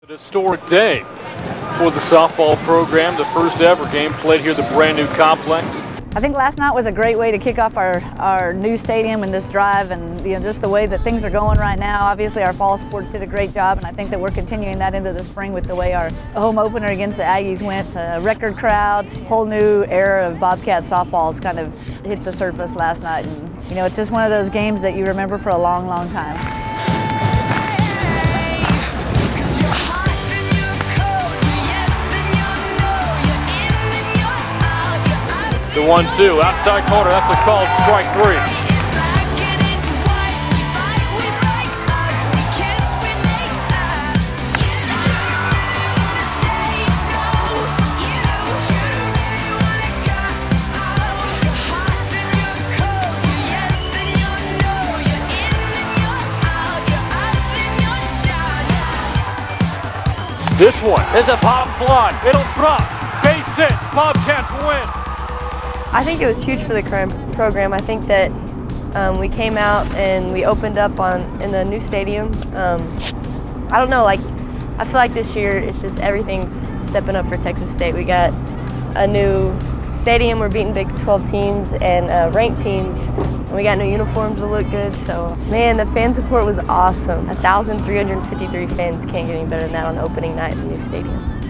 An historic day for the softball program, the first ever game played here at the brand new complex. I think last night was a great way to kick off our new stadium and this drive, and just the way that things are going right now. Obviously our fall sports did a great job, and I think that we're continuing that into the spring with the way our home opener against the Aggies went. Record crowds, whole new era of Bobcat softball's kind of hit the surface last night, and it's just one of those games that you remember for a long, long time. The 1-2, outside corner, that's a call, strike three. This one is a pop fly, it'll drop, base hit, Bobcats win. I think it was huge for the program. I think that we came out and we opened up in the new stadium. I don't know, I feel like this year it's just everything's stepping up for Texas State. We got a new stadium, we're beating Big 12 teams and ranked teams, and we got new uniforms that look good. So, man, the fan support was awesome. 1,353 fans, can't get any better than that on opening night in the new stadium.